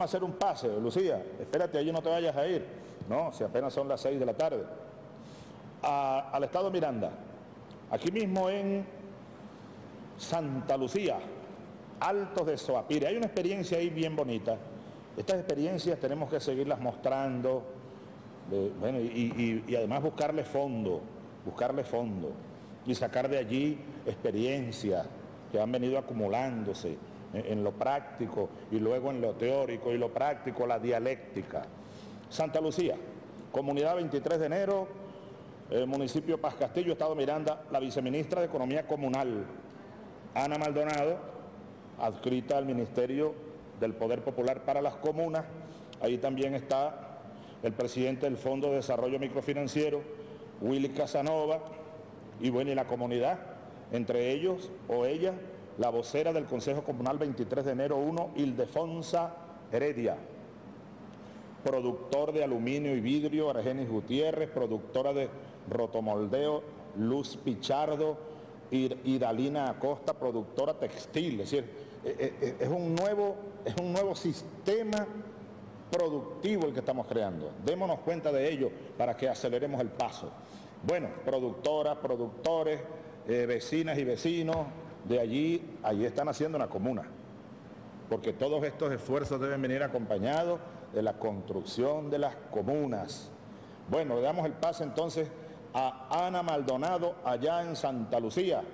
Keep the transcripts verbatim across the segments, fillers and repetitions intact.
hacer un pase, Lucía, espérate, allí no te vayas a ir. No, si apenas son las seis de la tarde. A, al estado Miranda, aquí mismo en Santa Lucía, Altos de Soapire. Hay una experiencia ahí bien bonita. Estas experiencias tenemos que seguirlas mostrando, eh, bueno, y, y, y además buscarle fondo, buscarle fondo y sacar de allí experiencias que han venido acumulándose en, en lo práctico y luego en lo teórico y lo práctico, la dialéctica. Santa Lucía, comunidad veintitrés de enero, eh, municipio Paz Castillo, estado Miranda, la viceministra de Economía Comunal, Ana Maldonado, adscrita al Ministerio del Poder Popular para las Comunas. Ahí también está el presidente del Fondo de Desarrollo Microfinanciero, Willy Casanova, y bueno, y la comunidad, entre ellos o ella, la vocera del Consejo Comunal veintitrés de enero uno, Ildefonsa Heredia, productor de aluminio y vidrio, Argenis Gutiérrez, productora de rotomoldeo, Luz Pichardo, y Dalina Acosta, productora textil. Es decir, es un nuevo, es un nuevo sistema productivo el que estamos creando. Démonos cuenta de ello para que aceleremos el paso. Bueno, productoras, productores, eh, vecinas y vecinos, de allí, allí están haciendo una comuna, porque todos estos esfuerzos deben venir acompañados de la construcción de las comunas. Bueno, le damos el pase entonces a Ana Maldonado allá en Santa Lucía.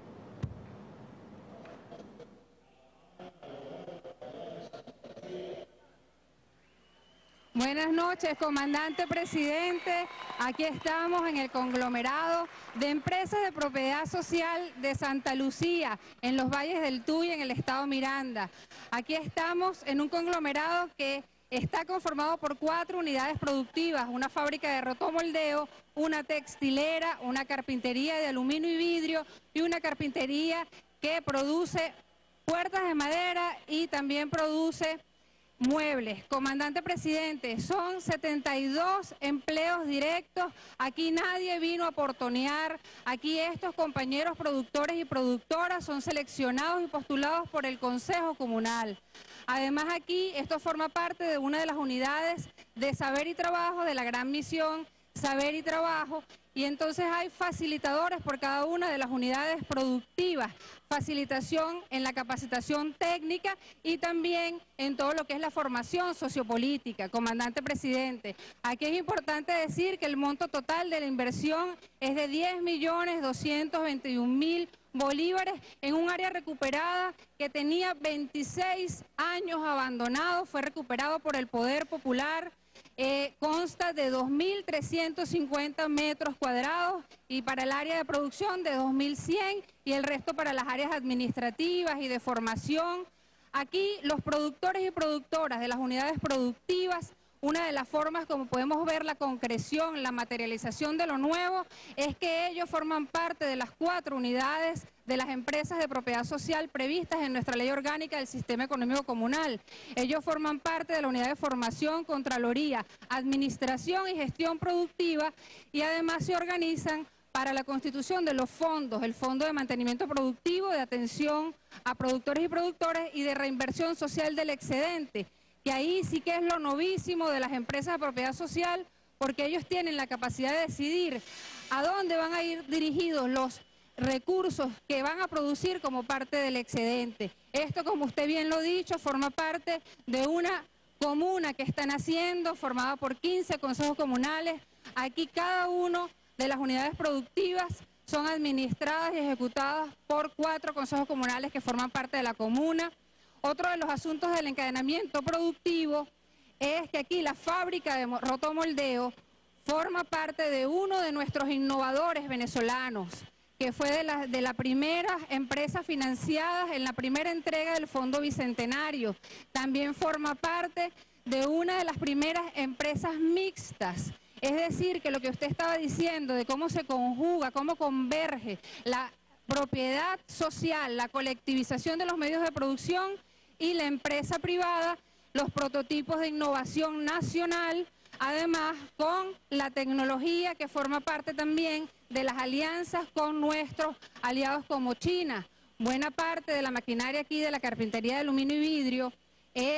Buenas noches, comandante presidente. Aquí estamos en el conglomerado de empresas de propiedad social de Santa Lucía, en los Valles del Tuy, en el estado Miranda. Aquí estamos en un conglomerado que está conformado por cuatro unidades productivas, una fábrica de rotomoldeo, una textilera, una carpintería de aluminio y vidrio y una carpintería que produce puertas de madera y también produce muebles. Comandante presidente, son setenta y dos empleos directos. Aquí nadie vino a portonear. Aquí estos compañeros productores y productoras son seleccionados y postulados por el Consejo Comunal. Además, aquí esto forma parte de una de las unidades de saber y trabajo de la gran misión Saber y Trabajo, y entonces hay facilitadores por cada una de las unidades productivas, facilitación en la capacitación técnica y también en todo lo que es la formación sociopolítica. Comandante presidente, aquí es importante decir que el monto total de la inversión es de diez millones doscientos veintiún mil bolívares en un área recuperada que tenía veintiséis años abandonado, fue recuperado por el Poder Popular. Eh, consta de dos mil trescientos cincuenta metros cuadrados y para el área de producción de dos mil cien y el resto para las áreas administrativas y de formación. Aquí los productores y productoras de las unidades productivas, una de las formas como podemos ver la concreción, la materialización de lo nuevo, es que ellos forman parte de las cuatro unidades de las empresas de propiedad social previstas en nuestra ley orgánica del sistema económico comunal. Ellos forman parte de la unidad de formación, contraloría, administración y gestión productiva y además se organizan para la constitución de los fondos, el Fondo de Mantenimiento Productivo, de atención a productores y productores y de reinversión social del excedente, que ahí sí que es lo novísimo de las empresas de propiedad social, porque ellos tienen la capacidad de decidir a dónde van a ir dirigidos los recursos que van a producir como parte del excedente. Esto, como usted bien lo ha dicho, forma parte de una comuna que están haciendo, formada por quince consejos comunales. Aquí cada uno de las unidades productivas son administradas y ejecutadas por cuatro consejos comunales que forman parte de la comuna. Otro de los asuntos del encadenamiento productivo es que aquí la fábrica de rotomoldeo forma parte de uno de nuestros innovadores venezolanos, que fue de la, de la primera empresa financiada en la primera entrega del Fondo Bicentenario. También forma parte de una de las primeras empresas mixtas. Es decir, que lo que usted estaba diciendo de cómo se conjuga, cómo converge la propiedad social, la colectivización de los medios de producción y la empresa privada, los prototipos de innovación nacional, además con la tecnología que forma parte también de las alianzas con nuestros aliados como China. Buena parte de la maquinaria aquí de la carpintería de aluminio y vidrio es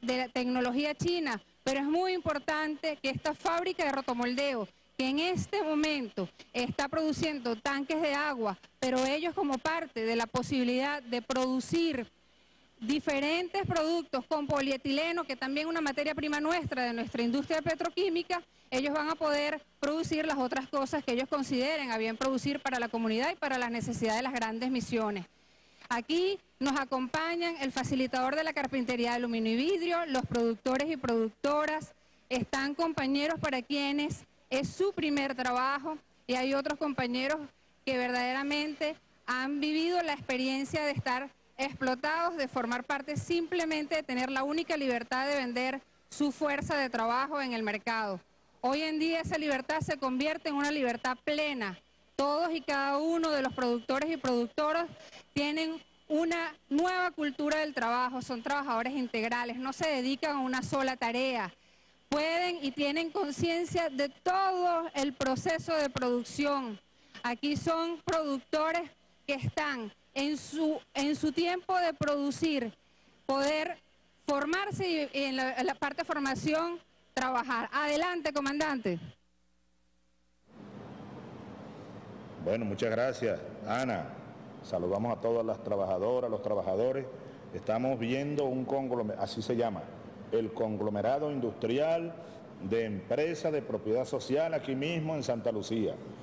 de la tecnología china, pero es muy importante que esta fábrica de rotomoldeo, que en este momento está produciendo tanques de agua, pero ellos como parte de la posibilidad de producir diferentes productos con polietileno, que también es una materia prima nuestra de nuestra industria petroquímica, ellos van a poder producir las otras cosas que ellos consideren a bien producir para la comunidad y para las necesidades de las grandes misiones. Aquí nos acompañan el facilitador de la carpintería de aluminio y vidrio, los productores y productoras, están compañeros para quienes es su primer trabajo y hay otros compañeros que verdaderamente han vivido la experiencia de estar explotados, de formar parte simplemente de tener la única libertad de vender su fuerza de trabajo en el mercado. Hoy en día esa libertad se convierte en una libertad plena. Todos y cada uno de los productores y productoras tienen una nueva cultura del trabajo, son trabajadores integrales, no se dedican a una sola tarea. Pueden y tienen conciencia de todo el proceso de producción. Aquí son productores que están en su, en su tiempo de producir, poder formarse y en la, en la parte de formación trabajar. Adelante, comandante. Bueno, muchas gracias, Ana. Saludamos a todas las trabajadoras, los trabajadores. Estamos viendo un conglomerado, así se llama, el conglomerado industrial de empresas de propiedad social aquí mismo en Santa Lucía.